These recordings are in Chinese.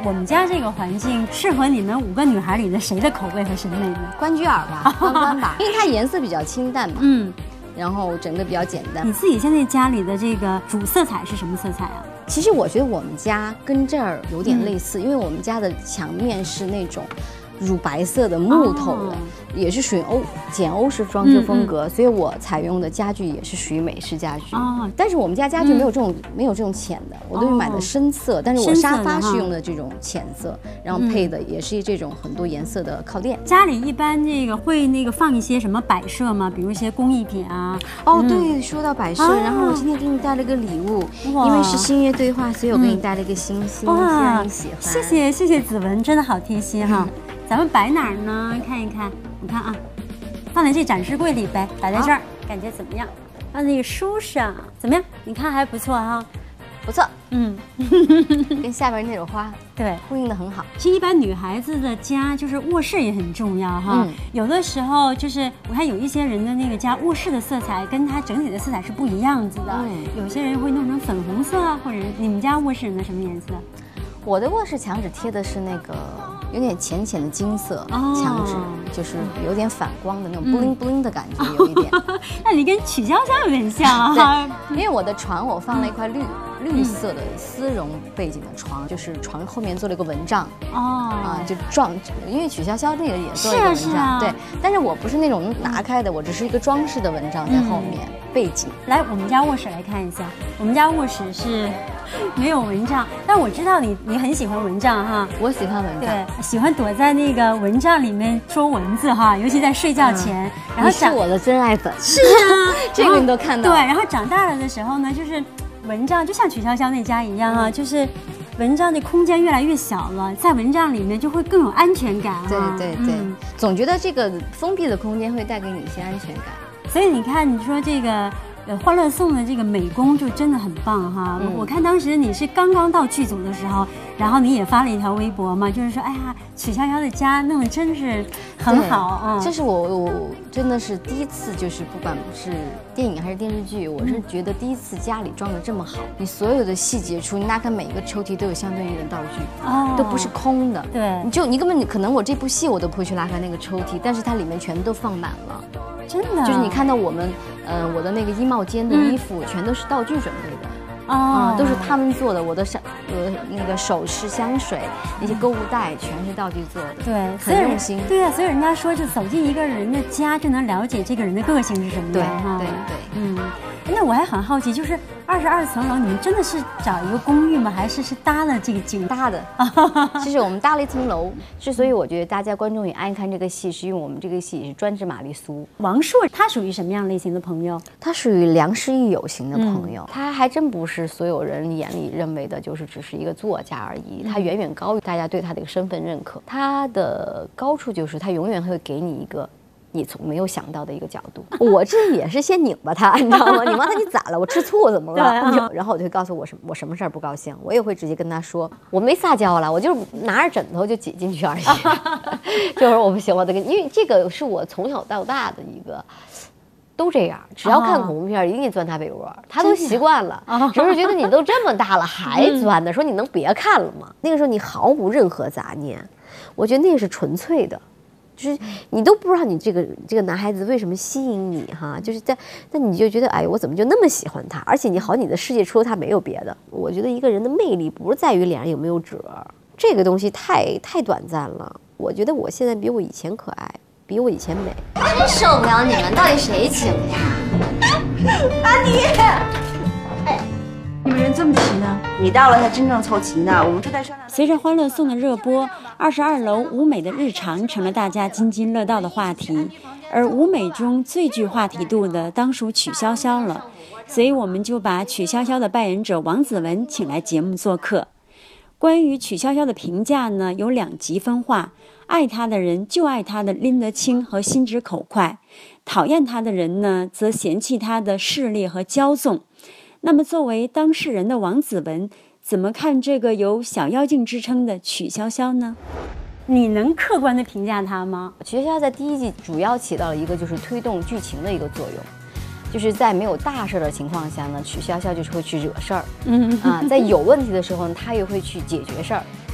我们家这个环境适合你们5个女孩里的谁的口味和审美呢？ 关雎尔吧，关关吧，因为它颜色比较清淡嘛。然后整个比较简单。 你自己现在家里的这个主色彩是什么色彩啊？ 其实我觉得我们家跟这儿有点类似，因为我们家的墙面是那种乳白色的木头的，也是属于简欧式装修风格，所以我采用的家具也是属于美式家具。但是我们家家具没有这种浅的，我都是买的深色，但是我沙发是用的这种浅色，然后配的也是这种很多颜色的靠垫。 家里一般这个会放一些什么摆设吗？比如一些工艺品啊？ 对，说到摆设，然后我今天给你带了个礼物，因为是星月对话，所以我给你带了一个星星，希望你喜欢。 谢谢子文，真的好贴心哈。咱们摆哪儿呢？看一看，你看啊，放在这展示柜里呗，摆在这儿，感觉怎么样？放那个书上，怎么样？你看还不错哈， 不错，跟下边那朵花对呼应的很好。 其实一般女孩子的家就是卧室也很重要哈，有的时候就是我看有一些人的那个家卧室的色彩跟它整体的色彩是不一样子的，有些人会弄成粉红色啊，或者你们家卧室的什么颜色？ 我的卧室墙纸贴的是那个有点浅的金色墙纸，就是有点反光的那种布灵布灵的感觉，有一点。 那你跟曲筱绡有点像啊。 对，因为我的床我放了一块绿色的丝绒背景的床，就是床后面做了一个蚊帐。就因为曲筱绡那个也做了一个蚊帐，对。但是我不是那种拿开的，我只是一个装饰的蚊帐在后面背景。 来，我们家卧室来看一下，我们家卧室是没有蚊帐，但我知道你很喜欢蚊帐哈。 我喜欢蚊帐， 对，喜欢躲在那个蚊帐里面捉蚊子哈，尤其在睡觉前。然后你是我的真爱粉。 是啊， 这个你都看到。 对，然后长大了的时候呢，就是蚊帐就像曲筱绡那家一样啊，就是蚊帐的空间越来越小了，在蚊帐里面就会更有安全感。 对，总觉得这个封闭的空间会带给你一些安全感。 所以你看，你说这个。欢乐颂的这个美工就真的很棒哈！我看当时你是刚刚到剧组的时候，然后你也发了一条微博嘛，就是说，哎呀，曲筱绡的家弄得真是很好啊！ 这是我真的是第一次，就是不管是电影还是电视剧，我是觉得第一次家里装的这么好，你所有的细节处，你拉开每一个抽屉都有相对应的道具，都不是空的。 对， 你根本可能我这部戏我都不会去拉开那个抽屉，但是它里面全都放满了。 真的， 就是你看到我的那个衣帽间的衣服，全都是道具准备的，都是他们做的。我的那个首饰、香水，那些购物袋，全是道具做的。 对， 很用心。 对啊，所以人家说，就走进一个人的家，就能了解这个人的个性是什么样哈。 对。 那我还很好奇，就是22层楼，你们真的是找一个公寓吗？还是搭了这个景搭的？其实我们搭了一层楼，之所以我觉得大家观众也爱看这个戏，是因为我们这个戏也是专治玛丽苏。 王朔他属于什么样类型的朋友？ 他属于良师益友型的朋友，他还真不是所有人眼里认为的，就是只是一个作家而已。他远远高于大家对他的一个身份认可。他的高处就是他永远会给你一个你从没有想到的一个角度。我这也是先拧巴他，你知道吗？拧巴他，你咋了？我吃醋怎么了？然后我就告诉我什么事儿不高兴，我也会直接跟他说，我没撒娇了，我就是拿着枕头就挤进去而已。就是我不行，我得跟，因为这个是我从小到大的一个。都这样，只要看恐怖片，一定钻他被窝，他都习惯了，只是觉得你都这么大了还钻的，说你能别看了吗？那个时候你毫无任何杂念，我觉得那个是纯粹的，就是你都不知道你这个男孩子为什么吸引你哈，就是但你就觉得哎，我怎么就那么喜欢他？而且你的世界除了他没有别的。我觉得一个人的魅力不是在于脸上有没有褶，这个东西太短暂了。我觉得我现在比我以前可爱。比我以前美， 真受不了你们，到底谁请的呀？ 阿妮，哎，你们人这么齐呢？你到了才真正凑齐呢。我们都在商量。 随着《欢乐颂》的热播，22楼舞美的日常成了大家津津乐道的话题，而舞美中最具话题度的当属曲筱绡了。所以我们就把曲筱绡的扮演者王子文请来节目做客。关于曲筱绡的评价呢，有2极分化。爱他的人就爱他的拎得清和心直口快，讨厌他的人呢，则嫌弃他的势利和骄纵。那么作为当事人的王子文，怎么看这个有小妖精之称的曲筱绡呢？你能客观地评价他吗？ 曲筱绡在第1季主要起到了一个就是推动剧情的一个作用。就是在没有大事的情况下呢，曲筱绡就是会去惹事儿，在有问题的时候呢，她又会去解决事儿。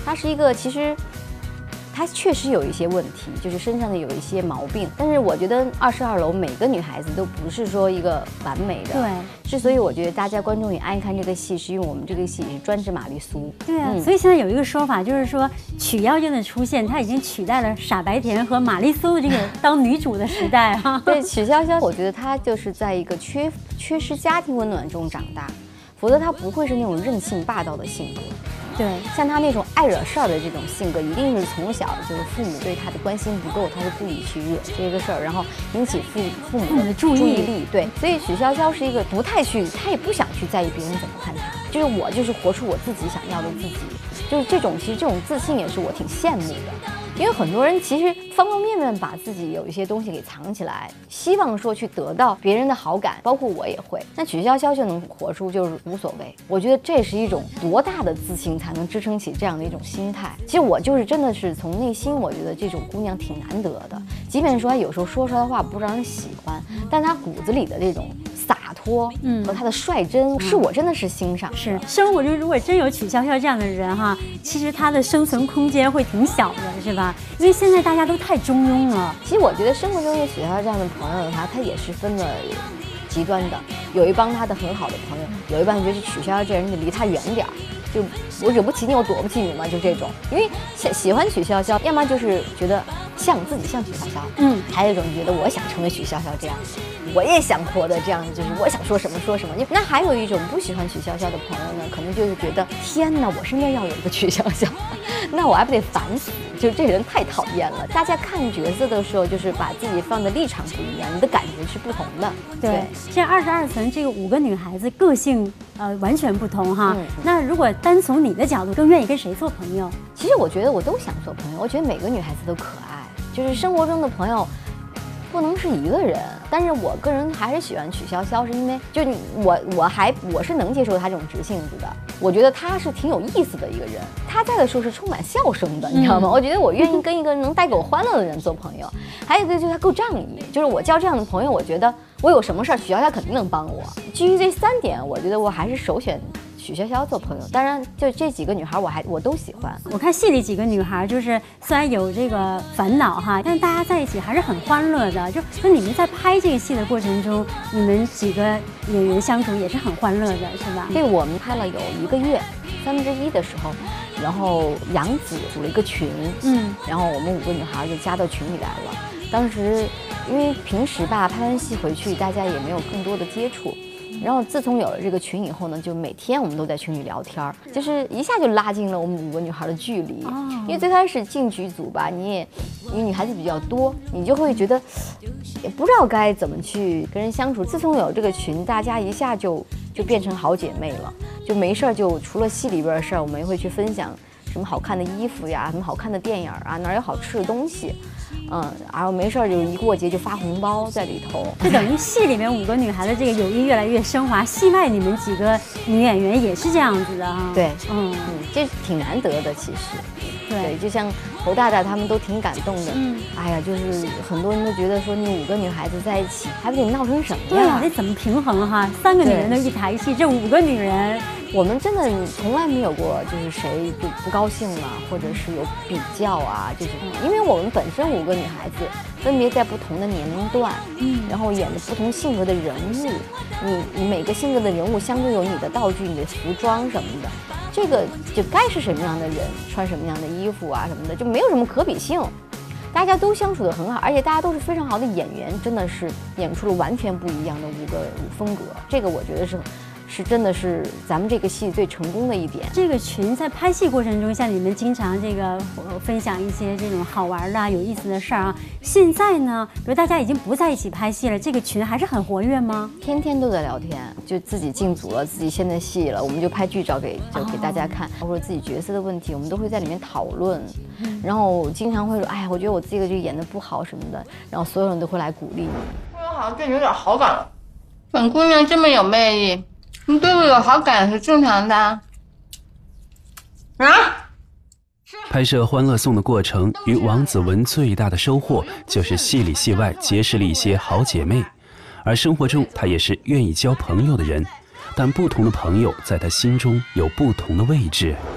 他是一个其实。她确实有一些问题，就是身上的有一些毛病，但是我觉得22楼每个女孩子都不是说一个完美的。 对， 之所以我觉得大家观众也爱看这个戏，是因为我们这个戏是专治玛丽苏。 对啊，所以现在有一个说法，就是说曲筱绡的出现，她已经取代了傻白甜和玛丽苏的这个当女主的时代哈。 对，曲筱绡，我觉得她就是在一个缺失家庭温暖中长大，否则她不会是那种任性霸道的性格。 对， 像他那种爱惹事儿的这种性格，一定是从小就是父母对他的关心不够，他是故意去惹这个事儿，然后引起父母的注意力。对，所以曲筱绡是一个不太去，他也不想去在意别人怎么看他，就是我就是活出我自己想要的自己，就是这种其实这种自信也是我挺羡慕的。因为很多人其实方方面面把自己有一些东西给藏起来，希望说去得到别人的好感，包括我也会。那曲筱绡就能活出就是无所谓，我觉得这是一种多大的自信才能支撑起这样的一种心态。其实我就是真的是从内心，我觉得这种姑娘挺难得的。即便说她有时候说出来的话不让人喜欢，但她骨子里的这种洒脱，和她的率真，是我真的是欣赏的。 是生活中如果真有曲筱绡这样的人哈，其实她的生存空间会挺小的，是吧？因为现在大家都太中庸了。 其实我觉得生活中有曲筱绡这样的朋友的话，他也是分了极端的，有一帮他的很好的朋友，有一帮觉得曲筱绡这人就离他远点儿，就我惹不起你，我躲不起你嘛，就这种。因为喜欢曲筱绡，要么就是觉得自己像曲筱绡，还有一种觉得我想成为曲筱绡这样，我也想活的这样，就是我想说什么说什么。那还有一种不喜欢曲筱绡的朋友呢，可能就是觉得天哪，我身边要有一个曲筱绡，那我还不得烦死？就这人太讨厌了。大家看角色的时候，就是把自己放的立场不一样，你的感觉是不同的。 对，像22层这个5个女孩子个性完全不同哈。那如果单从你的角度，更愿意跟谁做朋友？ 其实我觉得我都想做朋友，我觉得每个女孩子都可爱，就是生活中的朋友不能是一个人。但是我个人还是喜欢曲筱绡，是因为就我是能接受她这种直性子的，我觉得她是挺有意思的一个人，她在的时候是充满笑声的，你知道吗？我觉得我愿意跟一个能带给我欢乐的人做朋友。还有一个就是她够仗义，就是我交这样的朋友，我觉得我有什么事儿曲筱绡肯定能帮我。基于这3点，我觉得我还是首选曲筱绡做朋友。当然就这几个女孩我都喜欢。 我看戏里几个女孩就是虽然有这个烦恼哈，但是大家在一起还是很欢乐的。就你们在拍这个戏的过程中，你们几个演员相处也是很欢乐的，是吧？ 对，我们拍了有1个月1/3的时候，然后杨紫组了一个群，然后我们5个女孩就加到群里来了。当时因为平时吧拍完戏回去，大家也没有更多的接触。然后自从有了这个群以后呢，就每天我们都在群里聊天，就是一下就拉近了我们5个女孩的距离。因为最开始进剧组吧，你女孩子比较多，你就会觉得也不知道该怎么去跟人相处。自从有这个群，大家一下就变成好姐妹了，就没事就除了戏里边的事儿，我们也会去分享什么好看的衣服呀，什么好看的电影啊，哪有好吃的东西。然后没事就一过节就发红包在里头， 就等于戏里面5个女孩的这个友谊越来越升华。戏外你们几个女演员也是这样子的哈。 对，这挺难得的其实。对，就像侯大大他们都挺感动的。哎呀，就是很多人都觉得说你5个女孩子在一起，还不得闹成什么样？ 对呀，得怎么平衡哈？3个女人的一台戏，这5个女人。 我们真的从来没有过就是谁就不高兴了，或者是有比较啊这种，因为我们本身5个女孩子分别在不同的年龄段，然后演的不同性格的人物，你每个性格的人物相对有你的道具、你的服装什么的，这个就该是什么样的人穿什么样的衣服啊什么的，就没有什么可比性。大家都相处得很好，而且大家都是非常好的演员，真的是演出了完全不一样的5个风格，这个我觉得是真的是咱们这个戏最成功的一点。 这个群在拍戏过程中，像你们经常这个分享一些这种好玩的、有意思的事儿啊。现在呢，比如大家已经不在一起拍戏了，这个群还是很活跃吗？ 天天都在聊天，就自己进组了，自己现在戏了，我们就拍剧照给大家看，或者自己角色的问题，我们都会在里面讨论。然后经常会说，哎呀，我觉得我这个就演得不好什么的，然后所有人都会来鼓励你。 我好像对你有点好感了，本姑娘这么有魅力。你对我有好感是正常的啊！ 拍摄《欢乐颂》的过程，与王子文最大的收获就是戏里戏外结识了一些好姐妹，而生活中她也是愿意交朋友的人，但不同的朋友在她心中有不同的位置。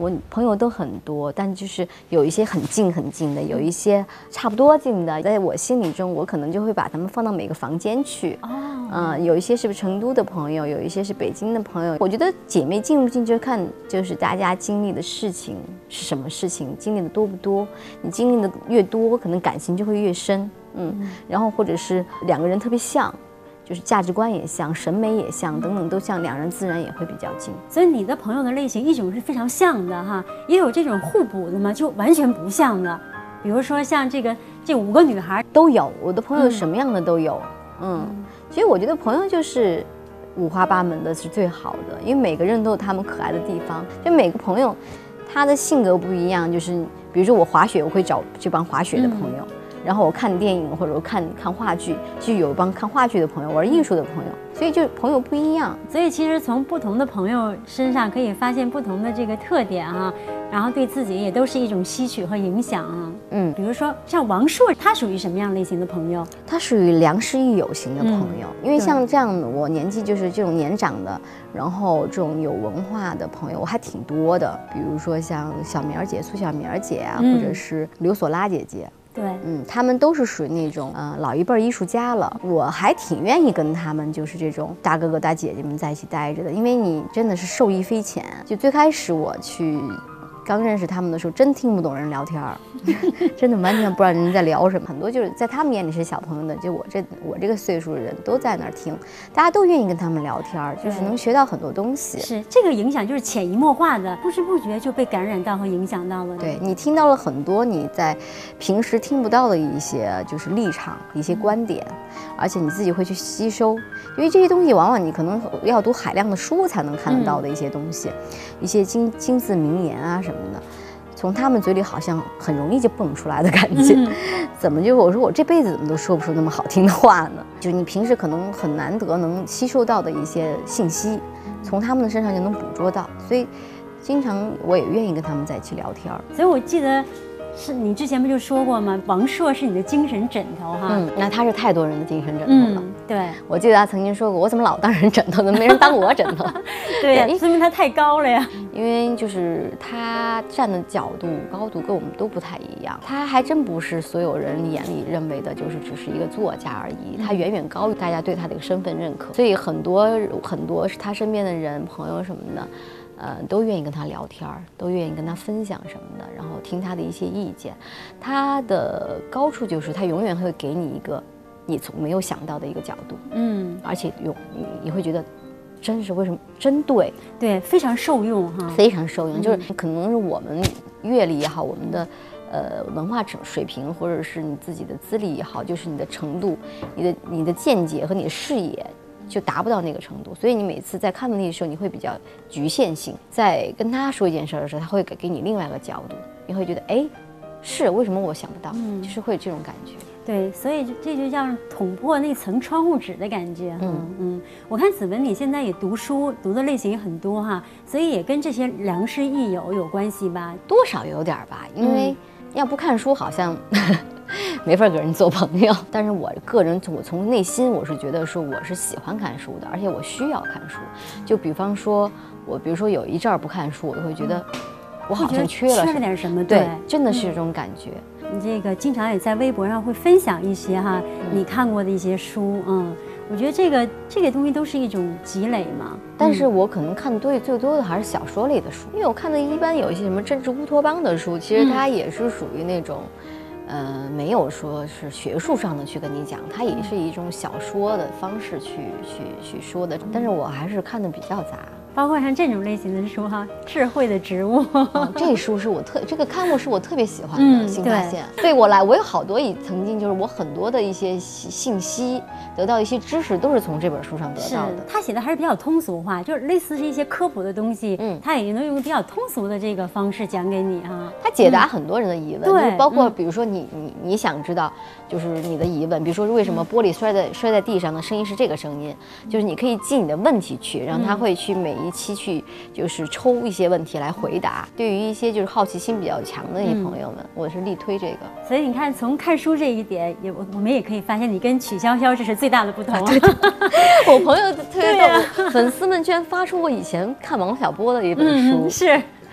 我朋友都很多，但就是有一些很近很近的，有一些差不多近的，在我心里中，我可能就会把他们放到每个房间去。有一些是成都的朋友，有一些是北京的朋友。我觉得姐妹近不近就看就是大家经历的事情是什么事情，经历的多不多。你经历的越多，可能感情就会越深。然后或者是两个人特别像。就是价值观也像，审美也像，等等都像，两人自然也会比较近。 所以你的朋友的类型，一种是非常像的哈，也有这种互补的嘛，就完全不像的。比如说像这5个女孩都有，我的朋友什么样的都有。其实我觉得朋友就是五花八门的是最好的，因为每个人都有他们可爱的地方。就每个朋友他的性格不一样，就是比如说我滑雪，我会找这帮滑雪的朋友。然后我看电影或者我看话剧，就有一帮看话剧的朋友，玩艺术的朋友，所以就朋友不一样。 所以其实从不同的朋友身上可以发现不同的这个特点啊，然后对自己也都是一种吸取和影响啊。比如说像王朔，他属于什么样类型的朋友？ 他属于良师益友型的朋友，因为像这样的我年纪就是这种年长的，然后这种有文化的朋友我还挺多的，比如说像小苗姐、苏小苗姐啊，或者是刘索拉姐姐。 对， 他们都是属于那种老一辈艺术家了，我还挺愿意跟他们就是这种大哥哥大姐姐们在一起待着的，因为你真的是受益匪浅。就最开始我去刚认识他们的时候，真听不懂人聊天真的完全不知道人在聊什么。很多就是在他们眼里是小朋友的，就我这个岁数的人都在那儿听，大家都愿意跟他们聊天，就是能学到很多东西。 是这个影响就是潜移默化的，不知不觉就被感染到和影响到了。 对，你听到了很多你在平时听不到的一些就是立场、一些观点，而且你自己会去吸收，因为这些东西往往你可能要读海量的书才能看得到的一些东西，一些金字名言啊什么的，从他们嘴里好像很容易就蹦出来的感觉。怎么就我说我这辈子怎么都说不出那么好听的话呢？就你平时可能很难得能吸收到的一些信息，从他们的身上就能捕捉到，所以经常我也愿意跟他们在一起聊天。 所以我记得是你之前不就说过吗？王朔是你的精神枕头哈。 那他是太多人的精神枕头了。 对， 我记得他曾经说过，我怎么老当人枕头呢？没人当我枕头。 对呀，说明他太高了呀。 因为就是他站的角度、高度跟我们都不太一样。他还真不是所有人眼里认为的，就是只是一个作家而已。他远远高于大家对他的一个身份认可。所以很多是他身边的人、朋友什么的。都愿意跟他聊天，都愿意跟他分享什么的，然后听他的一些意见。他的高处就是他永远会给你一个你从没有想到的一个角度，而且你会觉得真是为什么真对， 非常受用哈， 非常受用。就是可能是我们阅历也好，我们的文化水平，或者是你自己的资历也好，就是你的程度、你的见解和你的视野。就达不到那个程度，所以你每次在看问题的时候，你会比较局限性。在跟他说一件事的时候，他会给你另外一个角度，你会觉得，哎，是为什么我想不到，就是会这种感觉。 对，所以这就叫捅破那层窗户纸的感觉。我看子文你现在也读书，读的类型也很多哈，所以也跟这些良师益友有关系吧？ 多少有点吧，因为要不看书好像。没法跟人做朋友，但是我个人，我从内心我是觉得说我是喜欢看书的，而且我需要看书。就比方说，比如说有一阵儿不看书，我就会觉得我好像缺了点什么。 对，真的是这种感觉。 你这个经常也在微博上会分享一些哈，你看过的一些书，我觉得这个东西都是一种积累嘛。 但是我可能看最多的还是小说类的书，因为我看的一般有一些什么政治乌托邦的书，其实它也是属于那种。没有说是学术上的去跟你讲，它也是一种小说的方式去说的，但是我还是看的比较杂。 包括像这种类型的书哈，智慧的植物， 这书是这个刊物是我特别喜欢的新发现。对我有好多曾经就是我很多的一些信息得到一些知识都是从这本书上得到的。 他写的还是比较通俗化，就是类似是一些科普的东西，他也能用比较通俗的这个方式讲给你哈。 他解答很多人的疑问，就是包括比如说你想知道就是你的疑问，比如说为什么玻璃摔在地上的声音是这个声音，就是你可以记你的问题去，然后他会去每一期去就是抽一些问题来回答。对于一些就是好奇心比较强的那些朋友们，我是力推这个。 所以你看，从看书这一点，我们也可以发现你跟曲筱绡这是最大的不同。 对，我朋友特别逗，粉丝们居然发出我以前看王小波的一本书， 是。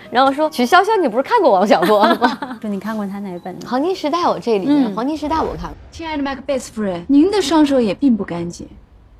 然后说曲筱绡，你不是看过王小波吗？ 说你看过他哪本呢？ 黄金时代，我这里面、黄金时代我看过。 亲爱的麦克贝斯夫人，您的双手也并不干净。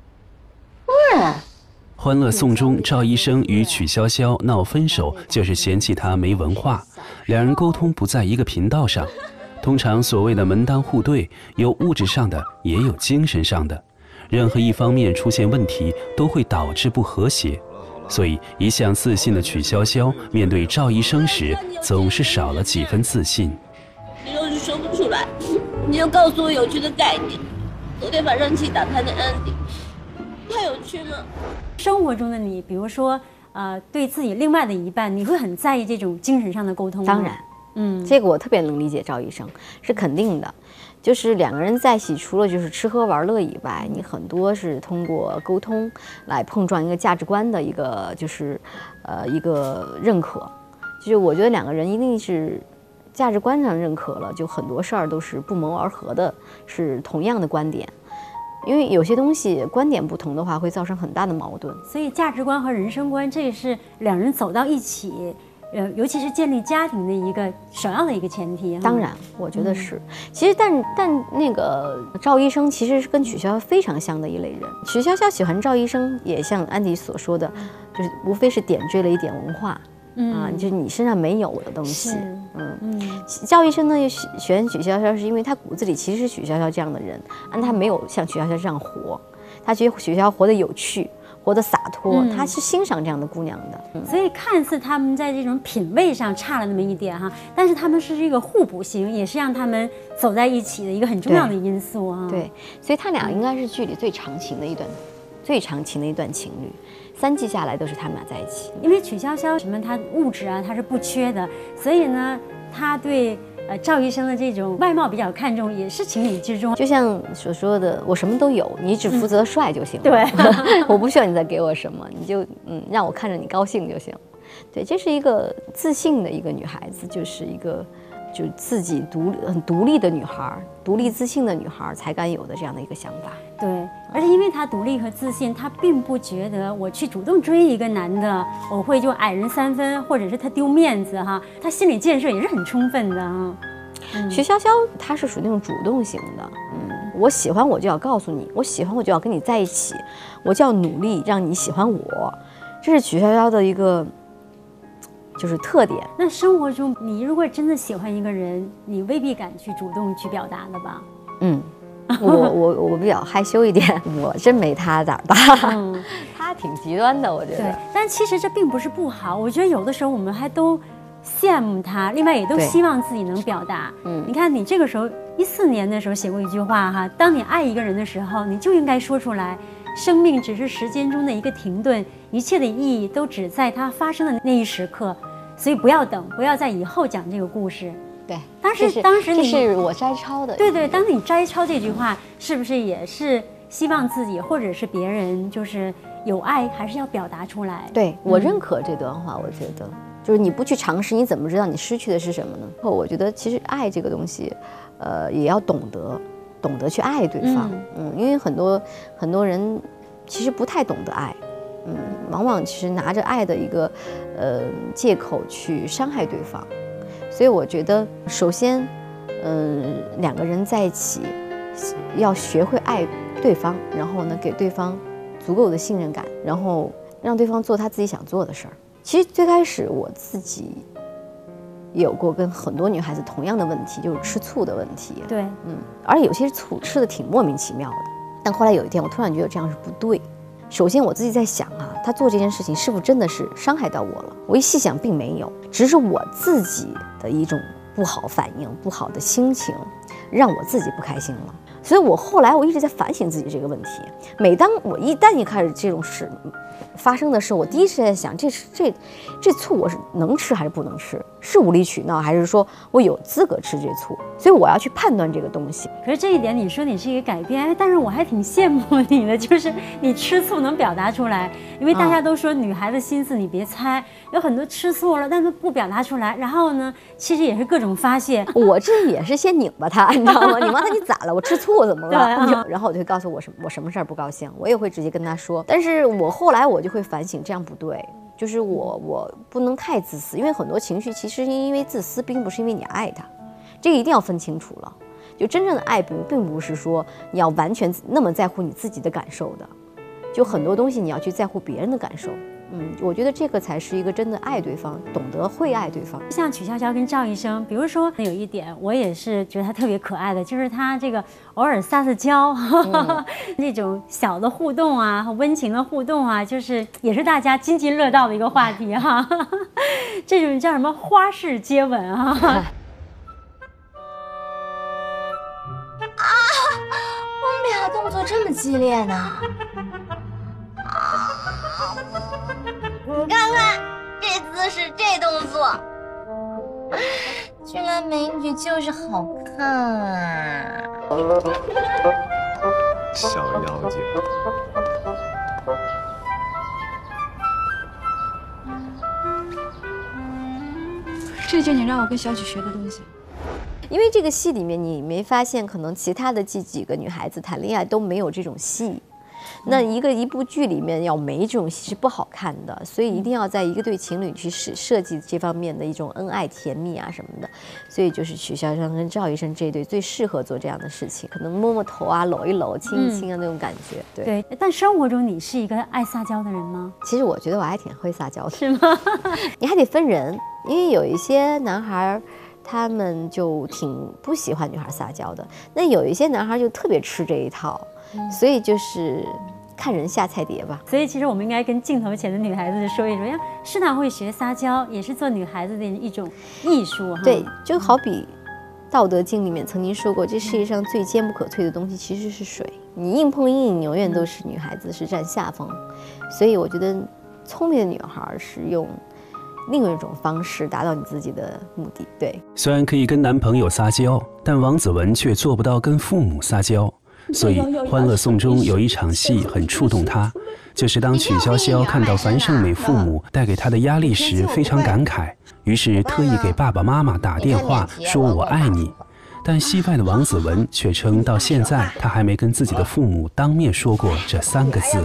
《欢乐颂》中，赵医生与曲筱绡闹分手，就是嫌弃他没文化，两人沟通不在一个频道上。通常所谓的门当户对，有物质上的，也有精神上的。任何一方面出现问题，都会导致不和谐。所以，一向自信的曲筱绡面对赵医生时，总是少了几分自信。 你要是说不出来，你就告诉我有趣的概念，我得把燃气打开的 ending。它有趣吗？ 生活中的你，比如说，对自己另外的一半，你会很在意这种精神上的沟通吗？ 当然，这个我特别能理解赵医生，是肯定的。就是两个人在一起，除了就是吃喝玩乐以外，你很多是通过沟通来碰撞一个价值观的一个就是一个认可。就是我觉得两个人一定是价值观上认可了，就很多事儿都是不谋而合的，是同样的观点。因为有些东西观点不同的话，会造成很大的矛盾。 所以价值观和人生观，这也是两人走到一起，尤其是建立家庭的一个首要的一个前提。 当然，我觉得是。其实，但那个赵医生其实是跟曲筱绡非常像的一类人。曲筱绡喜欢赵医生，也像安迪所说的，就是无非是点缀了一点文化。就是你身上没有的东西。赵医生呢，选曲筱绡是因为他骨子里其实是曲筱绡这样的人，但他没有像曲筱绡这样活，他觉得曲筱绡活得有趣，活得洒脱，他是欣赏这样的姑娘的。 所以看似他们在这种品味上差了那么一点哈，但是他们是这个互补型，也是让他们走在一起的一个很重要的因素啊。 对，所以他俩应该是剧里最长情的一段情侣。3季下来都是他们俩在一起， 因为曲筱绡什么，她物质啊，她是不缺的，所以呢，她对赵医生的这种外貌比较看重，也是情理之中。 就像所说的，我什么都有，你只负责帅就行了。 对， 我不需要你再给我什么，你就让我看着你高兴就行。对，这是一个自信的一个女孩子，就是一个就自己很独立的女孩，独立自信的女孩才敢有的这样的一个想法。 对，而且因为她独立和自信，她并不觉得我去主动追一个男的，我会就矮人3分，或者是她丢面子哈。她心理建设也是很充分的啊。 曲筱绡她是属于那种主动型的，我喜欢我就要告诉你，我喜欢我就要跟你在一起，我就要努力让你喜欢我，这是曲筱绡的一个就是特点。 那生活中，你如果真的喜欢一个人，你未必敢去主动去表达了吧？ 我比较害羞一点，我真没他胆大。他挺极端的，我觉得。 对，但其实这并不是不好。我觉得有的时候我们还都羡慕他，另外也都希望自己能表达。你看你这个时候14年的时候写过一句话哈，当你爱一个人的时候，你就应该说出来。生命只是时间中的一个停顿，一切的意义都只在它发生的那一时刻，所以不要等，不要在以后讲这个故事。 对， 当时你这是我摘抄的。 对，当你摘抄这句话，是不是也是希望自己或者是别人就是有爱，还是要表达出来？ 对，我认可这段话，我觉得就是你不去尝试，你怎么知道你失去的是什么呢？我觉得其实爱这个东西，也要懂得去爱对方。因为很多人其实不太懂得爱，往往其实拿着爱的一个借口去伤害对方。所以我觉得，首先，两个人在一起要学会爱对方，然后呢，给对方足够的信任感，然后让对方做他自己想做的事儿。其实最开始我自己也有过跟很多女孩子同样的问题，就是吃醋的问题。 对， 而且有些醋吃的挺莫名其妙的。但后来有一天，我突然觉得这样是不对。首先我自己在想他做这件事情是不是真的是伤害到我了？我一细想，并没有，只是我自己的一种不好反应、不好的心情，让我自己不开心了。所以我后来一直在反省自己这个问题。每当我一开始这种事发生的时候，我第一时间在想，这醋我是能吃还是不能吃？是无理取闹，还是说我有资格吃这醋？所以我要去判断这个东西。 可是这一点，你说你是一个改变，但是我还挺羡慕你的，就是你吃醋能表达出来。因为大家都说女孩子心思你别猜，有很多吃醋了，但是不表达出来，然后呢，其实也是各种发泄。 我这也是先拧巴他，你知道吗？拧巴他，你咋了？我吃醋怎么了？然后我就会告诉我什么事儿不高兴，我也会直接跟他说。但是我后来我就会反省，这样不对。 就是我不能太自私，因为很多情绪其实因为自私，并不是因为你爱他，这个一定要分清楚了。就真正的爱并不是说你要完全那么在乎你自己的感受的，就很多东西你要去在乎别人的感受。我觉得这个才是一个真的爱对方，懂得会爱对方。 像曲筱绡跟赵医生，比如说有一点我也是觉得他特别可爱的，就是他这个偶尔撒娇，那种小的互动啊，温情的互动啊，就是也是大家津津乐道的一个话题哈。这种叫什么花式接吻啊？ 我们俩动作这么激烈呢？你看看这姿势，这动作，俊男美女就是好看啊！ 小妖精。 这就你让我跟小曲学的东西。 因为这个戏里面，你没发现可能其他的这几个女孩子谈恋爱都没有这种戏。那一部剧里面要没这种戏是不好看的，所以一定要在一个对情侣去设计这方面的一种恩爱甜蜜啊什么的。所以就是曲筱绡跟赵医生这一对最适合做这样的事情，可能摸摸头啊、搂一搂、亲一亲啊那种感觉。 对。但生活中你是一个爱撒娇的人吗？ 其实我觉得我还挺会撒娇的。 是吗？ 你还得分人，因为有一些男孩他们就挺不喜欢女孩撒娇的，那有一些男孩就特别吃这一套。所以就是看人下菜碟吧。 所以其实我们应该跟镜头前的女孩子说一说，适当会学撒娇，也是做女孩子的一种艺术哈。 对，就好比《道德经》里面曾经说过，这世界上最坚不可摧的东西其实是水，你硬碰硬永远都是女孩子是占下风。所以我觉得聪明的女孩是用另一种方式达到你自己的目的。对， 虽然可以跟男朋友撒娇，但王子文却做不到跟父母撒娇。所以《欢乐颂》中有一场戏很触动他，就是当曲筱绡看到樊胜美父母带给她的压力时非常感慨，于是特意给爸爸妈妈打电话说我爱你。但戏外的王子文却称到现在他还没跟自己的父母当面说过这3个字。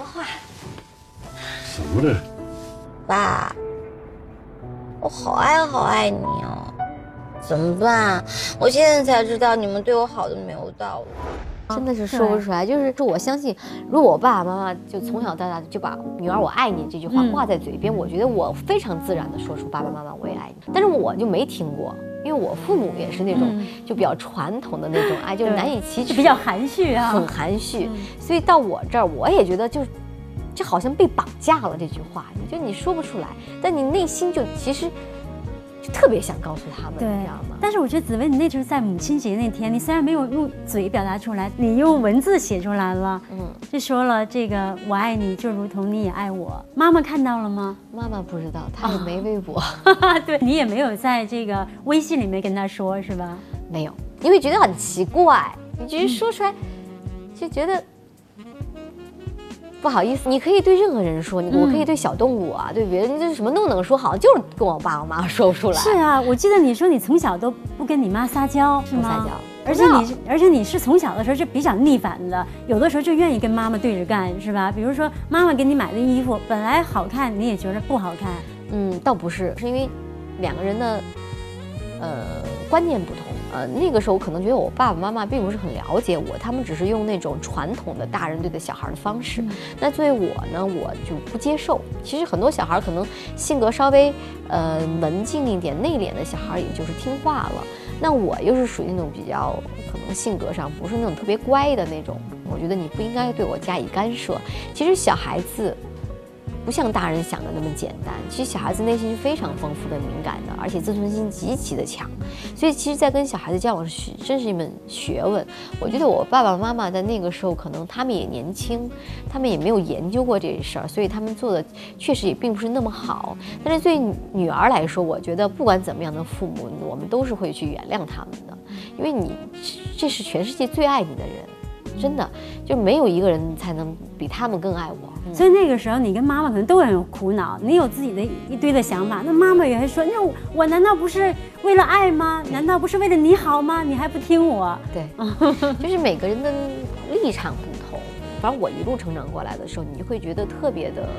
什么这？ 爸，我好爱你哦，怎么办？我现在才知道你们对我好的没有道理。 真的是说不出来，就是说我相信，如果我爸爸妈妈就从小到大就把“女儿我爱你”这句话挂在嘴边，我觉得我非常自然的说出“爸爸妈妈我也爱你”，但是我就没听过，因为我父母也是那种就比较传统的那种爱，就是难以启齿， 比较含蓄啊， 很含蓄，所以到我这儿我也觉得就好像被绑架了这句话，就你说不出来，但你内心就其实。特别想告诉他们，你知道吗？ 但是我觉得紫薇，你那时候在母亲节那天，你虽然没有用嘴表达出来，你用文字写出来了，就说了这个我爱你，就如同你也爱我。妈妈看到了吗？ 妈妈不知道，她也没微博。 对，你也没有在这个微信里面跟她说，是吧？ 没有，因为觉得很奇怪，你只是说出来，就觉得。不好意思，你可以对任何人说，我可以对小动物啊，对别人就是什么都能说，好像就是跟我爸我妈说不出来。 是啊，我记得你说你从小都不跟你妈撒娇，是吗？ 不撒娇， 而且你是从小的时候就比较逆反的，有的时候就愿意跟妈妈对着干，是吧？比如说妈妈给你买的衣服本来好看，你也觉得不好看。 倒不是，是因为两个人的观念不同。那个时候可能觉得我爸爸妈妈并不是很了解我，他们只是用那种传统的大人对待小孩的方式。那作为我呢，我就不接受。其实很多小孩可能性格稍微文静一点、内敛的小孩，也就是听话了。那我又是属于那种比较可能性格上不是那种特别乖的那种，我觉得你不应该对我加以干涉。其实小孩子。不像大人想的那么简单，其实小孩子内心是非常丰富的、敏感的，而且自尊心极其的强，所以其实，在跟小孩子交往真是一门学问。我觉得我爸爸妈妈在那个时候，可能他们也年轻，他们也没有研究过这事儿，所以他们做的确实也并不是那么好。但是对女儿来说，我觉得不管怎么样的父母，我们都是会去原谅他们的，因为这是全世界最爱你的人。真的就没有一个人才能比他们更爱我， 所以那个时候你跟妈妈可能都很有苦恼，你有自己的一堆的想法，那妈妈也会说，那我难道不是为了爱吗？难道不是为了你好吗？你还不听我？ 对，就是每个人的立场不同。反正我一路成长过来的时候，你会觉得特别的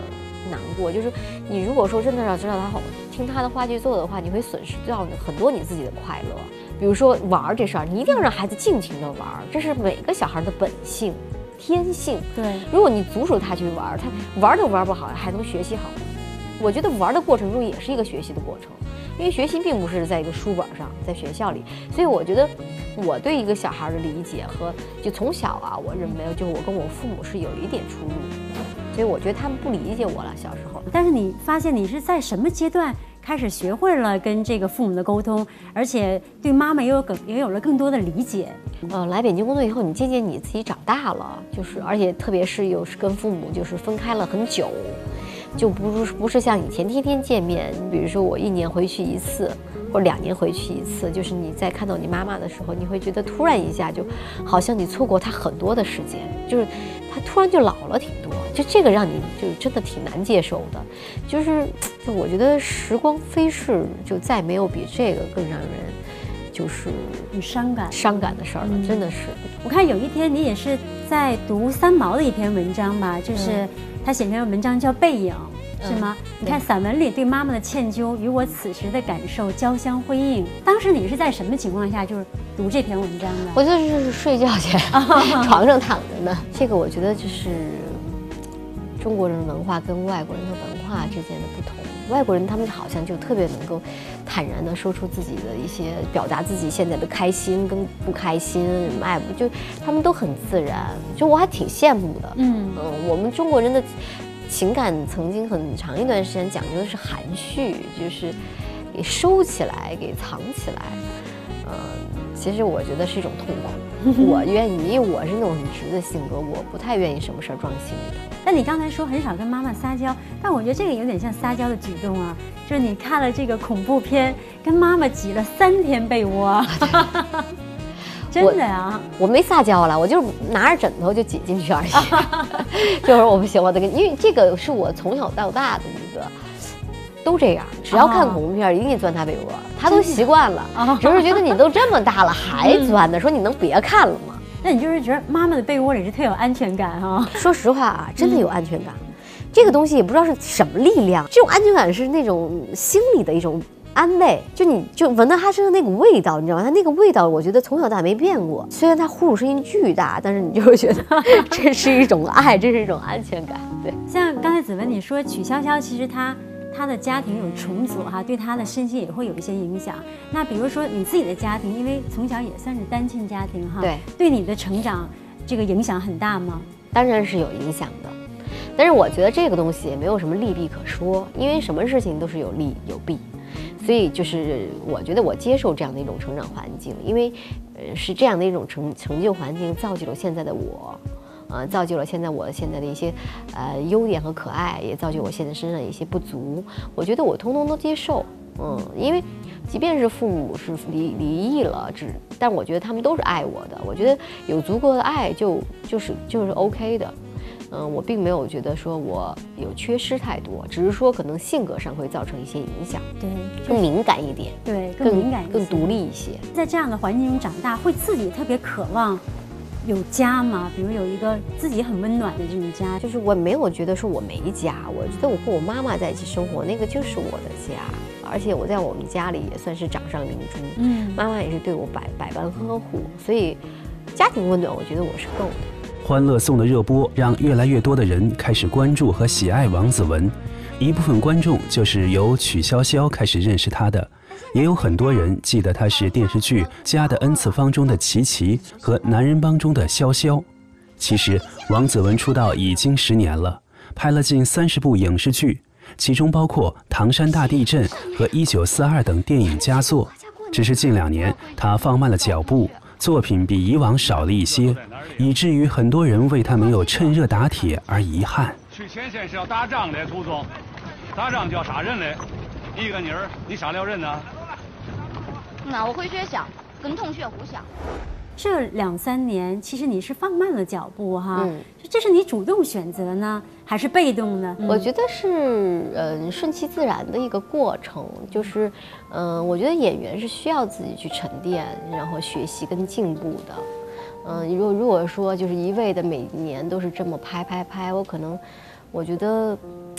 难过。就是你如果说真的要知道他听他的话去做的话，你会损失掉很多你自己的快乐。比如说玩这事儿，你一定要让孩子尽情的玩，这是每个小孩的本性、天性。 对， 如果你阻止他去玩，他玩都玩不好，还能学习好吗？我觉得玩的过程中也是一个学习的过程，因为学习并不是在一个书本上，在学校里。所以我觉得我对一个小孩的理解和就从小啊，我认为就我跟我父母是有一点出入，所以我觉得他们不理解我了小时候。 但是你发现你是在什么阶段开始学会了跟这个父母的沟通，而且对妈妈也有了更多的理解？ 来北京工作以后，你渐渐你自己长大了，就是而且特别是又是跟父母就是分开了很久。就不是像以前天天见面，比如说我1年回去1次，或者2年回去1次，就是你在看到你妈妈的时候，你会觉得突然一下就好像你错过她很多的时间，就是她突然就老了挺多，就这个让你就真的挺难接受的，就我觉得时光飞逝，就再没有比这个更让人就是很伤感的事儿了，真的是。 我看有一天你也是在读三毛的一篇文章吧，就是他写篇文章叫《背影》，是吗？你看散文里对妈妈的歉疚与我此时的感受交相辉映。当时你是在什么情况下就是读这篇文章的？ 我就是睡觉前床上躺着呢。这个我觉得就是中国人文化跟外国人的文化之间的不同。外国人他们好像就特别能够坦然地说出自己的一些，表达自己现在的开心跟不开心，就他们都很自然，就我还挺羡慕的。我们中国人的情感曾经很长一段时间讲究的是含蓄，就是给收起来，给藏起来。其实我觉得是一种痛苦。我愿意，因为我是那种很直的性格，我不太愿意什么事儿装心里头。 但你刚才说很少跟妈妈撒娇，但我觉得这个有点像撒娇的举动啊，就是你看了这个恐怖片，跟妈妈挤了3天被窝，真的呀？ 我没撒娇了，我就是拿着枕头就挤进去而已。就是我不行，我得跟，因为这个是我从小到大的一个。都这样，只要看恐怖片，一定钻他被窝，他都习惯了，只是觉得你都这么大了还钻呢，说你能别看了吗？ 那你就是觉得妈妈的被窝里是特有安全感哈？ 说实话啊，真的有安全感。这个东西也不知道是什么力量，这种安全感是那种心理的一种安慰，就你就闻到他身上那股味道，你知道吗？他那个味道，我觉得从小到大没变过。虽然他呼噜声音巨大，但是你就会觉得这是一种爱，这是一种安全感。对， 像刚才子文你说曲筱绡，其实他的家庭有重组哈，对他的身心也会有一些影响。那比如说你自己的家庭，因为从小也算是单亲家庭哈，对你的成长这个影响很大吗？ 当然是有影响的，但是我觉得这个东西也没有什么利弊可说，因为什么事情都是有利有弊，所以就是我觉得我接受这样的一种成长环境，因为是这样的一种成就环境造就了现在的我。造就了我现在的一些优点和可爱，也造就我现在身上的一些不足。我觉得我通通都接受，因为即便是父母是离异了，但我觉得他们都是爱我的。我觉得有足够的爱就是 OK 的。我并没有觉得说我有缺失太多，只是说可能性格上会造成一些影响， 对， 更敏感一点， 对，更敏感一些， 更独立一些。 在这样的环境中长大，会自己特别渴望有家吗？比如有一个自己很温暖的这种家。 就是我没有觉得说我没家，我觉得我和我妈妈在一起生活，那个就是我的家。而且我在我们家里也算是掌上明珠，妈妈也是对我百般呵护，所以家庭温暖，我觉得我是够的。 欢乐颂的热播让越来越多的人开始关注和喜爱王子文，一部分观众就是由曲筱绡开始认识他的。也有很多人记得她是电视剧《家的 N 次方》中的琪琪和男人帮中的潇潇。其实王子文出道已经10年了，拍了近30部影视剧，其中包括《唐山大地震》和《1942》等电影佳作。只是近2年他放慢了脚步，作品比以往少了一些，以至于很多人为他没有趁热打铁而遗憾。 去前线是要打仗的，涂总，打仗就要杀人嘞。一个妮儿，你杀了人呢？ 那我回学校跟同学互相。 这2-3年，其实你是放慢了脚步哈，这是你主动选择呢，还是被动呢？ 我觉得是顺其自然的一个过程，就是我觉得演员是需要自己去沉淀，然后学习跟进步的。如果说就是一味的每年都是这么拍，我觉得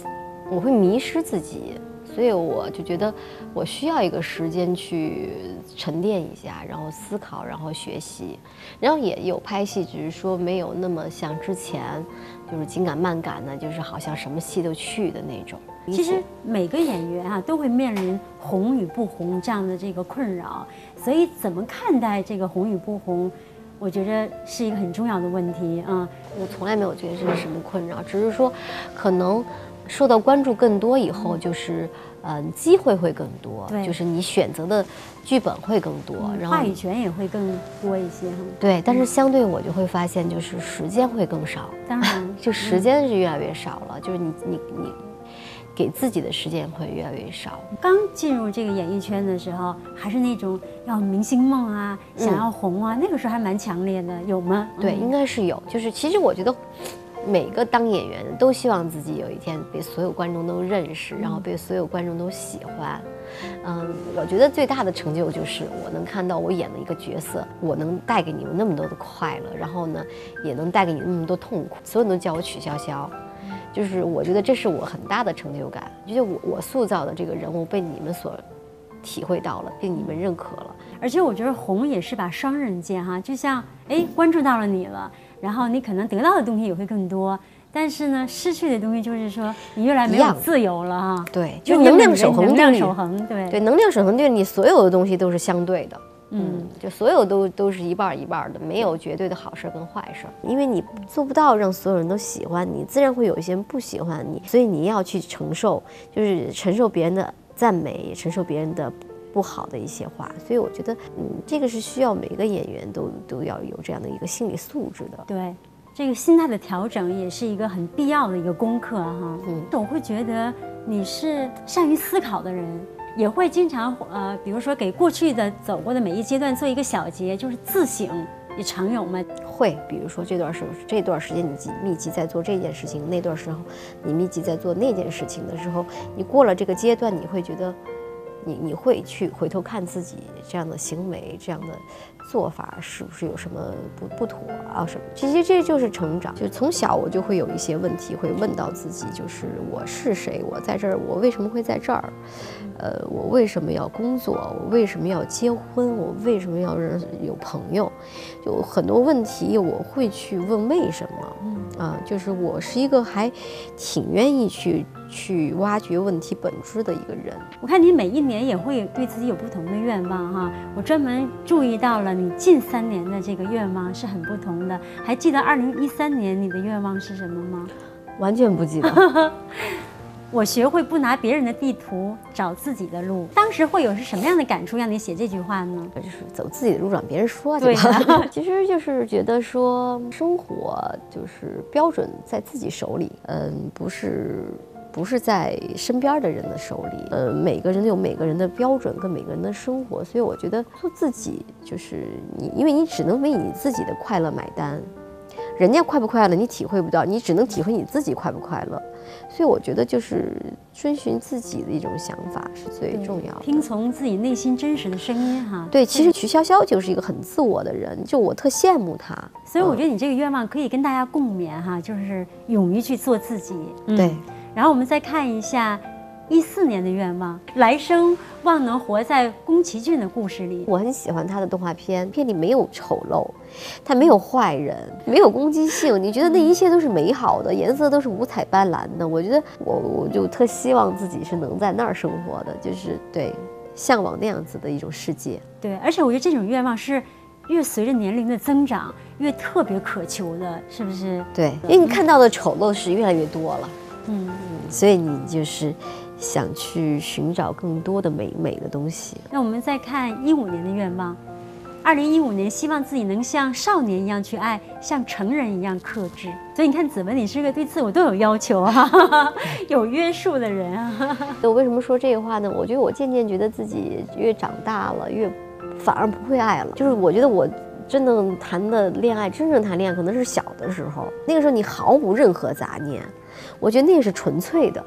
我会迷失自己。所以我就觉得我需要一个时间去沉淀一下，然后思考，然后学习，然后也有拍戏，只是说没有那么像之前就是紧赶慢赶的，就是好像什么戏都去的那种。 其实每个演员啊都会面临红与不红这样的这个困扰，所以怎么看待这个红与不红，我觉得是一个很重要的问题啊。 我从来没有觉得这是什么困扰，只是说可能受到关注更多以后，就是机会会更多，就是你选择的剧本会更多，然后话语权也会更多一些哈。 对，但是相对我就会发现，就是时间会更少。 当然， 就时间是越来越少了，就是你给自己的时间会越来越少。 刚进入这个演艺圈的时候，还是那种要明星梦啊，想要红啊，那个时候还蛮强烈的，有吗？ 对，应该是有。就是其实我觉得。每个当演员的都希望自己有一天被所有观众都认识，然后被所有观众都喜欢。我觉得最大的成就就是我能看到我演的一个角色，我能带给你们那么多的快乐，然后呢，也能带给你那么多痛苦。所有人都叫我曲筱绡，就是我觉得这是我很大的成就感，就是我塑造的这个人物被你们所体会到了，被你们认可了。 而且我觉得红也是把双刃剑哈，就像关注到了你了。然后你可能得到的东西也会更多，但是呢，失去的东西就是说你越来没有自由了哈。 对，就能量守恒定律。 能量守恒，对， 能量守恒定律，你所有的东西都是相对的。就所有都是一半一半的，没有绝对的好事跟坏事。因为你做不到让所有人都喜欢你，自然会有一些人不喜欢你，所以你要去承受，就是承受别人的赞美，也承受别人的不好的一些话。所以我觉得这个是需要每个演员都要有这样的一个心理素质的。 对，这个心态的调整也是一个很必要的一个功课哈。我会觉得你是善于思考的人，也会经常比如说给过去的走过的每一阶段做一个小结，就是自省，也常有吗？ 会，比如说这段时间你密集在做这件事情，那段时候你密集在做那件事情的时候，你过了这个阶段，你会觉得你会去回头看自己这样的行为，这样的做法是不是有什么不妥啊什么？其实这就是成长，就是从小我就会有一些问题会问到自己，就是我是谁？我在这儿，我为什么会在这儿？我为什么要工作？我为什么要结婚？我为什么要有朋友？就很多问题我会去问为什么。就是我是一个还挺愿意去挖掘问题本质的一个人。 我看你每一年也会对自己有不同的愿望哈，我专门注意到了你近3年的这个愿望是很不同的。还记得2013年你的愿望是什么吗？ 完全不记得。 我学会不拿别人的地图找自己的路。当时会有是什么样的感触让你写这句话呢？ 就是走自己的路让别人说，对吧？其实就是觉得说生活就是标准在自己手里，不是在身边的人的手里。每个人都有每个人的标准跟每个人的生活，所以我觉得做自己就是你，因为你只能为你自己的快乐买单。人家快不快乐你体会不到，你只能体会你自己快不快乐。所以我觉得就是遵循自己的一种想法是最重要的， 听从自己内心真实的声音哈。 对，其实曲筱绡就是一个很自我的人，就我特羡慕她。 所以我觉得你这个愿望可以跟大家共勉哈，就是勇于去做自己。 对。 然后我们再看一下14年的愿望，来生望能活在宫崎骏的故事里。 我很喜欢他的动画片，片里没有丑陋，他没有坏人，没有攻击性，你觉得那一切都是美好的，颜色都是五彩斑斓的。我觉得我就特希望自己是能在那儿生活的，就是对，向往那样子的一种世界。 对，而且我觉得这种愿望是越随着年龄的增长越特别渴求的，是不是？ 对，因为你看到的丑陋是越来越多了，所以你就是想去寻找更多的美的东西。 那我们再看15年的愿望，2015年希望自己能像少年一样去爱，像成人一样克制。所以你看子文，你是个对自我都有要求啊，有约束的人啊。 我为什么说这个话呢？我觉得我渐渐觉得自己越长大了，越反而不会爱了。就是我觉得我真正谈恋爱可能是小的时候，那个时候你毫无任何杂念，我觉得那个是纯粹的。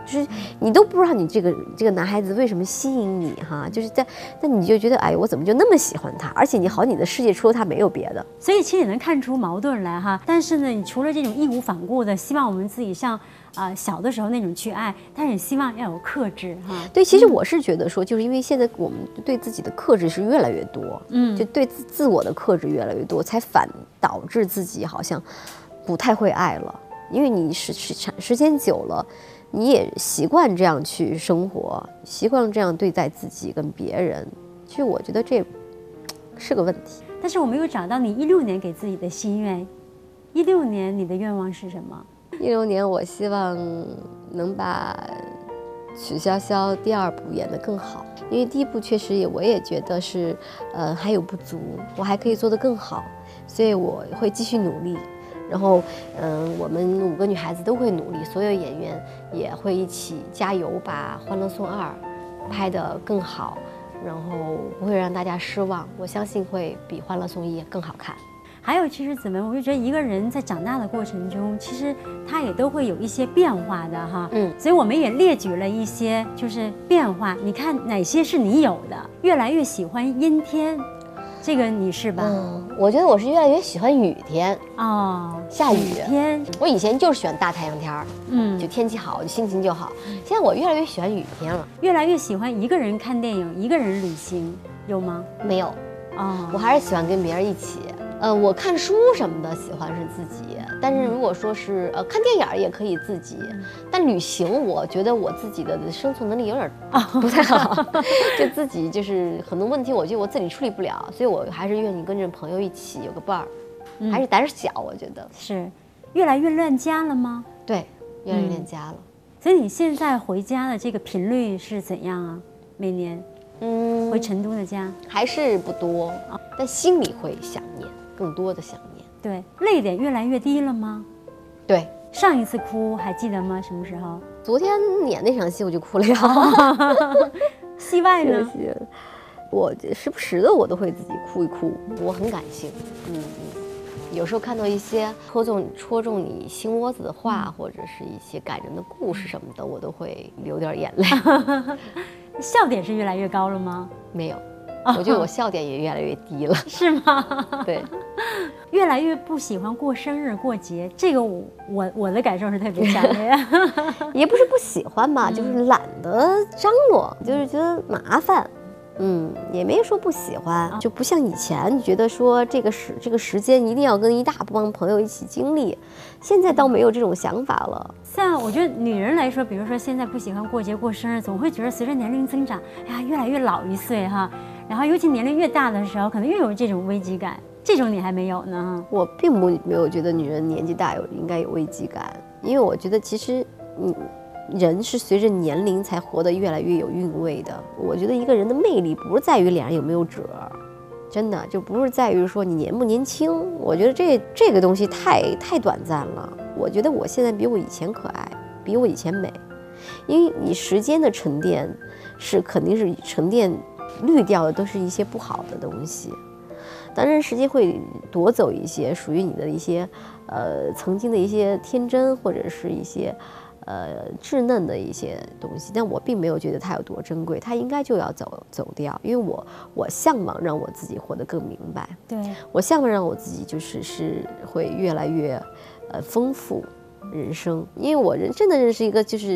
就是你都不知道你这个男孩子为什么吸引你哈，就是那你就觉得哎，我怎么就那么喜欢他？而且你的世界除了他没有别的， 所以其实也能看出矛盾来哈。但是呢，你除了这种义无反顾的希望我们自己像小的时候那种去爱，但是也希望要有克制哈。 对，其实我是觉得说，就是因为现在我们对自己的克制是越来越多，就对自我的克制越来越多，才反导致自己好像不太会爱了。因为你时间久了，你也习惯这样去生活，习惯这样对待自己跟别人。其实我觉得这是个问题。 但是我没有找到你16年给自己的心愿。16年你的愿望是什么 ？16年我希望能把曲筱绡第2部演得更好，因为第1部确实我也觉得是还有不足，我还可以做得更好，所以我会继续努力。然后我们5个女孩子都会努力，所有演员也会一起加油，把《欢乐颂2》拍得更好，然后不会让大家失望。我相信会比《欢乐颂1》更好看。 还有，其实子文，我就觉得一个人在长大的过程中，其实他也都会有一些变化的哈。所以我们也列举了一些就是变化，你看哪些是你有的？越来越喜欢阴天，这个你是吧？ 我觉得我是越来越喜欢雨天哦， 下雨天。 我以前就是喜欢大太阳天儿，就天气好，心情就好。现在我越来越喜欢雨天了， 越来越喜欢一个人看电影，一个人旅行，有吗？ 没有我还是喜欢跟别人一起。我看书什么的喜欢是自己，但是如果说是看电影也可以自己，但旅行我觉得我自己的生存能力有点不太好，就自己就是很多问题我觉得我自己处理不了，所以我还是愿意跟着朋友一起有个伴儿，还是胆小，我觉得是。越来越恋家了吗？ 对，越来越恋家了。 所以你现在回家的这个频率是怎样啊？每年回成都的家还是不多，但心里会想念。更多的想念， 对，泪点越来越低了吗？ 对， 上一次哭还记得吗？什么时候？ 昨天演那场戏我就哭了。 戏外呢？ 我时不时的我都会自己哭一哭，我很感性。有时候看到一些戳中你心窝子的话，或者是一些感人的故事什么的，我都会流点眼泪。 笑点是越来越高了吗？ 没有。我觉得我笑点也越来越低了， 是吗？ 对， 越来越不喜欢过生日过节，这个我的感受是特别强烈。 也不是不喜欢嘛，就是懒得张罗，就是觉得麻烦。也没说不喜欢，就不像以前，你觉得说这个时间一定要跟一大帮朋友一起经历，现在倒没有这种想法了。 像我觉得女人来说，比如说现在不喜欢过节过生日，总会觉得随着年龄增长，哎呀，越来越老1岁哈。然后尤其年龄越大的时候，可能越有这种危机感。这种你还没有呢？ 我并没有觉得女人年纪大应该有危机感，因为我觉得其实人是随着年龄才活得越来越有韵味的。我觉得一个人的魅力不是在于脸上有没有褶，真的就不是在于说你年不年轻。我觉得这个东西太短暂了。我觉得我现在比我以前可爱，比我以前美，因为你时间的沉淀肯定是沉淀滤掉的都是一些不好的东西。当然时间会夺走一些属于你的一些曾经的一些天真，或者是一些稚嫩的一些东西，但我并没有觉得它有多珍贵，它应该就要走掉，因为我向往让我自己活得更明白， 对，我向往让我自己是会越来越丰富人生。因为我真的认识一个就是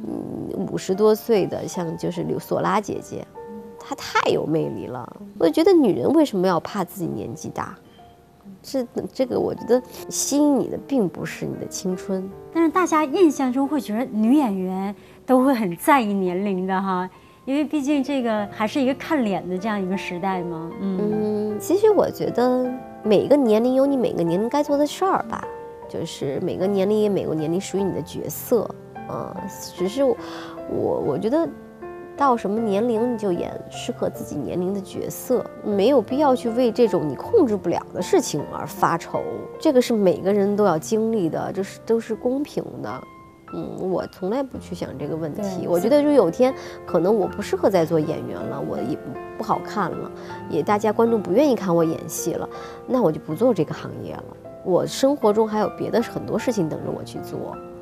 50多岁的，像就是索拉姐姐，她太有魅力了。我觉得女人为什么要怕自己年纪大？这个我觉得吸引你的并不是你的青春， 但是大家印象中会觉得女演员都会很在意年龄的哈，因为毕竟这个还是一个看脸的这样一个时代嘛。 其实我觉得每个年龄有你每个年龄该做的事儿吧，就是每个年龄也每个年龄属于你的角色，只是我觉得到什么年龄你就演适合自己年龄的角色，没有必要去为这种你控制不了的事情而发愁。这个是每个人都要经历的，这都是公平的。我从来不去想这个问题。我觉得就有天可能我不适合再做演员了，我也不好看了，也大家观众不愿意看我演戏了，那我就不做这个行业了。我生活中还有别的很多事情等着我去做。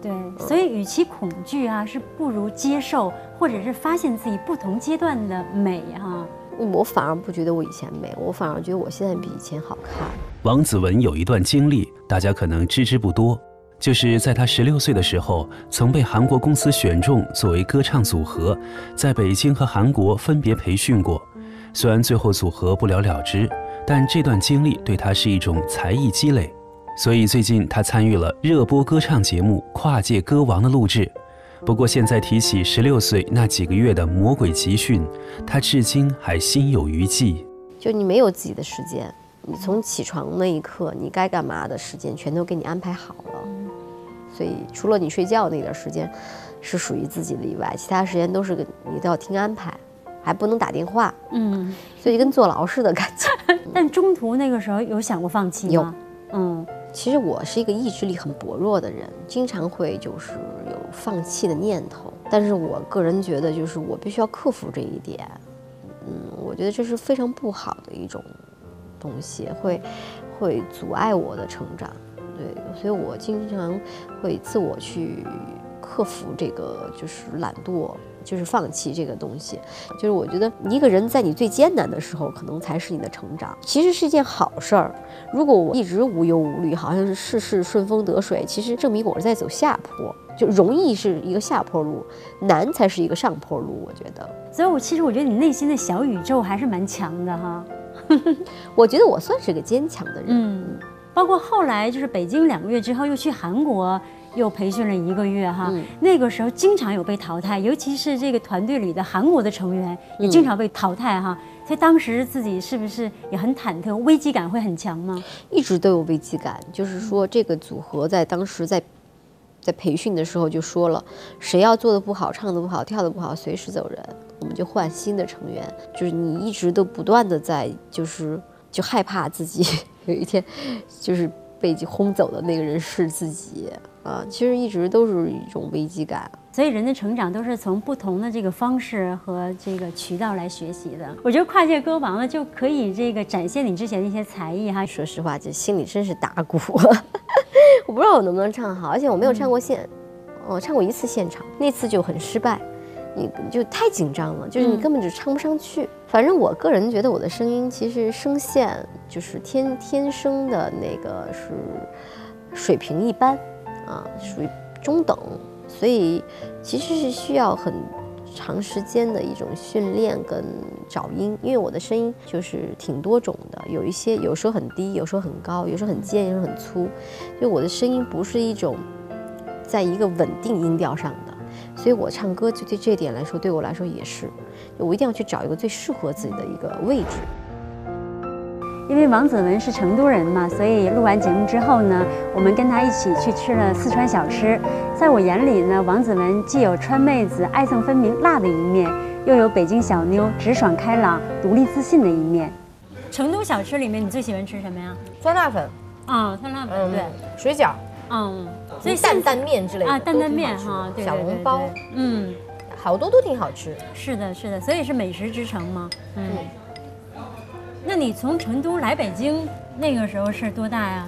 对，所以与其恐惧啊，是不如接受，或者是发现自己不同阶段的美哈。 我反而不觉得我以前美，我反而觉得我现在比以前好看。 王子文有一段经历，大家可能知之不多，就是在他16岁的时候，曾被韩国公司选中作为歌唱组合，在北京和韩国分别培训过。虽然最后组合不了了之，但这段经历对他是一种才艺积累。所以最近他参与了热播歌唱节目《跨界歌王》的录制。不过现在提起16岁那几个月的魔鬼集训，他至今还心有余悸。 就你没有自己的时间，你从起床那一刻，你该干嘛的时间全都给你安排好了。所以除了你睡觉那点时间是属于自己的以外，其他时间都是你都要听安排，还不能打电话。所以跟坐牢似的感觉。 但中途那个时候有想过放弃吗？ 其实我是一个意志力很薄弱的人，经常会就是有放弃的念头。但是我个人觉得，就是我必须要克服这一点。我觉得这是非常不好的一种东西，会阻碍我的成长。对，所以我经常会自我去克服这个，就是懒惰。就是放弃这个东西，就是我觉得一个人在你最艰难的时候，可能才是你的成长，其实是一件好事儿。如果我一直无忧无虑，好像是事事顺风得水，其实证明我是在走下坡。就容易是一个下坡路，难才是一个上坡路，我觉得。 所以我觉得你内心的小宇宙还是蛮强的哈。 我觉得我算是个坚强的人。 包括后来就是北京2个月之后又去韩国。又培训了1个月哈，那个时候经常有被淘汰，尤其是这个团队里的韩国的成员也经常被淘汰哈，所以当时自己是不是也很忐忑，危机感会很强吗？ 一直都有危机感，就是说这个组合在当时在培训的时候就说了，谁要做的不好，唱的不好，跳的不好，随时走人，我们就换新的成员。就是你一直都不断的在就害怕自己有一天就是被轰走的那个人是自己。其实一直都是一种危机感， 所以人的成长都是从不同的这个方式和这个渠道来学习的。我觉得跨界歌王呢就可以这个展现你之前的一些才艺哈。 说实话，这心里真是打鼓，我不知道我能不能唱好，而且我没有唱过唱过1次现场，那次就很失败，你就太紧张了，就是你根本就唱不上去。反正我个人觉得我的声音其实声线就是天生的那个是水平一般。属于中等，所以其实是需要很长时间的一种训练跟找音，因为我的声音就是挺多种的，有时候很低，有时候很高，有时候很尖，有时候很粗，就我的声音不是一种在一个稳定音调上的，所以我唱歌就对这点来说，对我来说也是，我一定要去找一个最适合自己的一个位置。 因为王子文是成都人嘛，所以录完节目之后呢，我们跟他一起去吃了四川小吃。在我眼里呢，王子文既有川妹子爱憎分明辣的一面，又有北京小妞直爽开朗、独立自信的一面。成都小吃里面，你最喜欢吃什么呀？ 酸辣粉。 酸辣粉，对， 水饺。所以担面之类的担面哈，对， 小笼包，好多都挺好吃。 是的，是的，所以是美食之城嘛。那你从成都来北京那个时候是多大呀？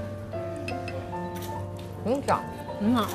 很小， 很好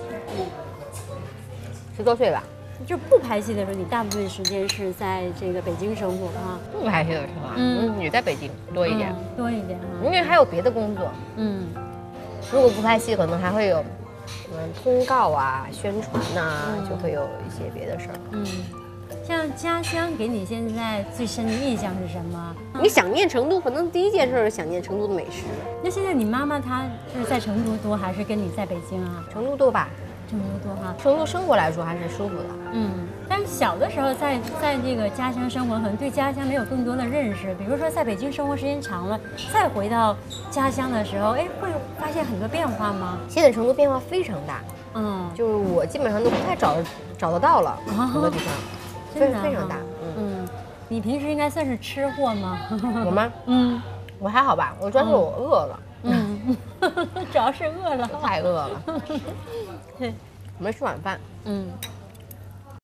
，10多岁吧。 就不拍戏的时候，你大部分时间是在这个北京生活啊？ 不拍戏的时候也在北京多一点， 多一点哈。 因为还有别的工作，如果不拍戏，可能还会有通告啊、宣传呐，就会有一些别的事儿。 像家乡给你现在最深的印象是什么？ 你想念成都，可能第一件事是想念成都的美食。 那现在你妈妈她是在成都多，还是跟你在北京啊？ 成都多吧， 成都多哈。 成都生活来说还是舒服的。 但是小的时候在这个家乡生活，可能对家乡没有更多的认识。比如说在北京生活时间长了，再回到家乡的时候，会发现很多变化吗？ 现在成都变化非常大。就是我基本上都不太找得到了，很多地方。非常大， 你平时应该算是吃货吗？ 我吗？我还好吧，我主要是我饿了， 主要是饿了， 太饿了，对，没吃晚饭，